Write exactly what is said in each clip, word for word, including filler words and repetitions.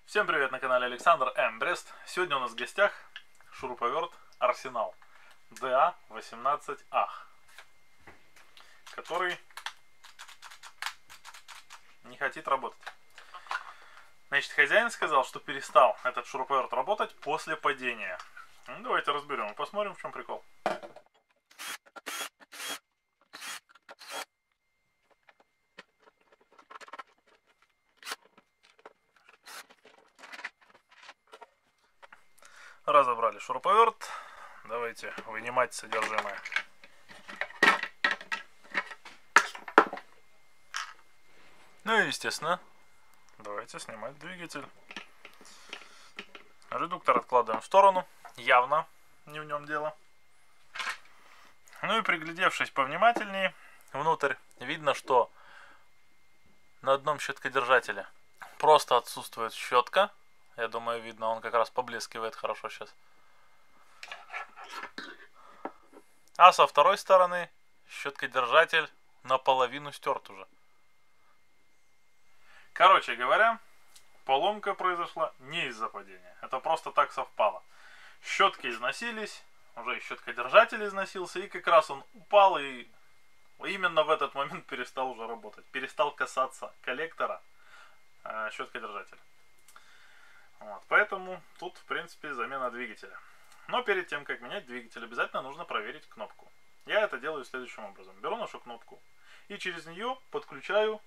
Всем привет, на канале Александр М. Брест. Сегодня у нас в гостях шуруповерт Арсенал ди эй восемнадцать а, который не хочет работать. Значит, хозяин сказал, что перестал этот шуруповерт работать после падения. Ну, давайте разберем и посмотрим, в чем прикол. Разобрали шуруповерт. Давайте вынимать содержимое. Ну и естественно, давайте снимать двигатель. Редуктор откладываем в сторону. Явно не в нем дело. Ну и приглядевшись повнимательнее, внутрь видно, что на одном щеткодержателе просто отсутствует щетка. Я думаю, видно, он как раз поблескивает хорошо сейчас. А со второй стороны щеткодержатель наполовину стерт уже. Короче говоря, поломка произошла не из-за падения. Это просто так совпало. Щетки износились, уже и щеткодержатель износился, и как раз он упал, и именно в этот момент перестал уже работать. Перестал касаться коллектора э, щеткодержателя. Вот, поэтому тут, в принципе, замена двигателя. Но перед тем, как менять двигатель, обязательно нужно проверить кнопку. Я это делаю следующим образом. Беру нашу кнопку и через нее подключаю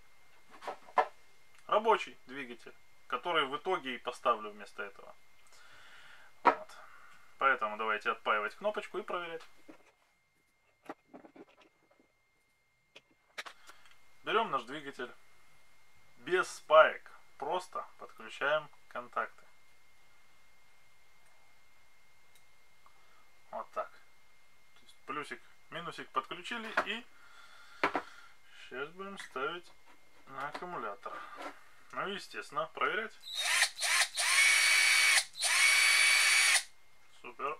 рабочий двигатель, который в итоге и поставлю вместо этого. Вот. Поэтому давайте отпаивать кнопочку и проверять. Берем наш двигатель без спаек. Просто подключаем контакты. Вот так. То есть плюсик, минусик подключили, и сейчас будем ставить на аккумулятор. Ну и естественно проверять. Супер.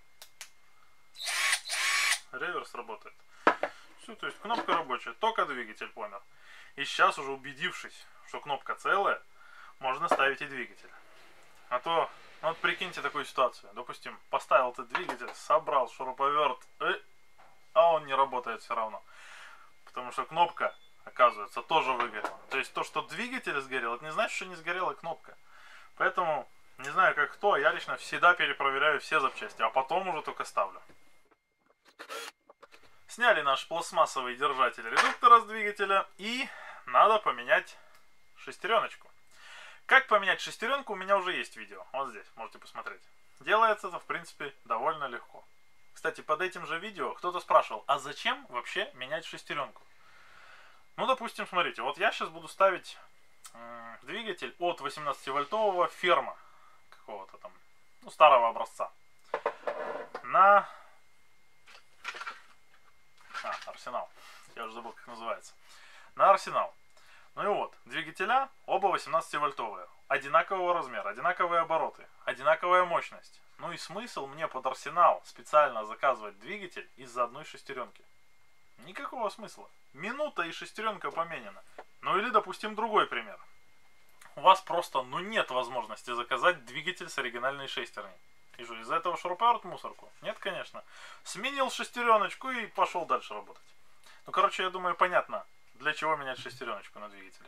Реверс работает. Все, то есть кнопка рабочая, только двигатель помер. И сейчас уже убедившись, что кнопка целая, можно ставить и двигатель. А то, ну вот прикиньте такую ситуацию. Допустим, поставил этот двигатель, собрал шуруповерт, и, а он не работает все равно. Потому что кнопка, оказывается, тоже выгорела. То есть то, что двигатель сгорел, это не значит, что не сгорела кнопка. Поэтому, не знаю как кто, я лично всегда перепроверяю все запчасти, а потом уже только ставлю. Сняли наш пластмассовый держатель редуктора с двигателя, и надо поменять шестереночку. Как поменять шестеренку, у меня уже есть видео. Вот здесь, можете посмотреть. Делается это, в принципе, довольно легко. Кстати, под этим же видео кто-то спрашивал, а зачем вообще менять шестеренку? Ну, допустим, смотрите, вот я сейчас буду ставить э, двигатель от восемнадцативольтового ферма, какого-то там, ну, старого образца, на... А, Арсенал. Я уже забыл, как называется. На Арсенал. Ну и вот, двигателя оба восемнадцативольтовые. Одинакового размера, одинаковые обороты, одинаковая мощность. Ну и смысл мне под Арсенал специально заказывать двигатель из-за одной шестеренки? Никакого смысла. Минута и шестеренка поменена. Ну или, допустим, другой пример. У вас просто, ну, нет возможности заказать двигатель с оригинальной шестерней. И что, из-за этого шуруповерт в мусорку? Нет, конечно. Сменил шестереночку и пошел дальше работать. Ну, короче, я думаю, понятно, для чего менять шестереночку на двигателе.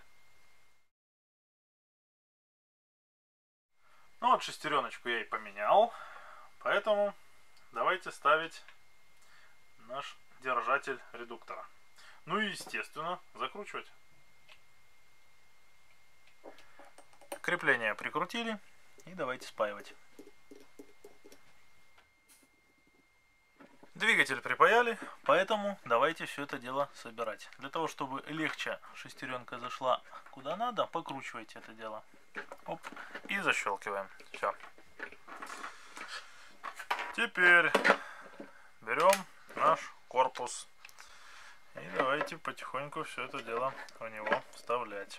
Ну вот шестереночку я и поменял. Поэтому давайте ставить наш держатель редуктора. Ну и, естественно, закручивать. Крепление прикрутили. И давайте спаивать. Двигатель припаяли, поэтому давайте все это дело собирать. Для того, чтобы легче шестеренка зашла куда надо, покручивайте это дело. Оп, и защелкиваем. Все. Теперь берем наш корпус. И давайте потихоньку все это дело в него вставлять.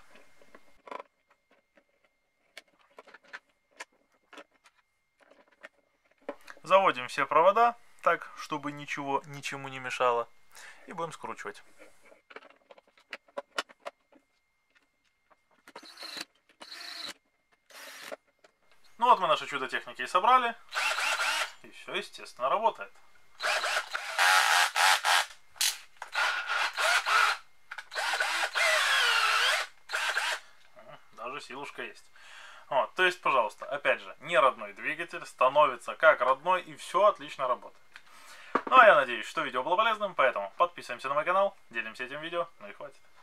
Заводим все провода так, чтобы ничего ничему не мешало. И будем скручивать. Ну вот мы наши чудо-техники и собрали. И все, естественно, работает. Даже силушка есть. Вот, то есть, пожалуйста, опять же, не родной двигатель становится как родной, и все отлично работает. Ну а я надеюсь, что видео было полезным, поэтому подписываемся на мой канал, делимся этим видео, ну и хватит.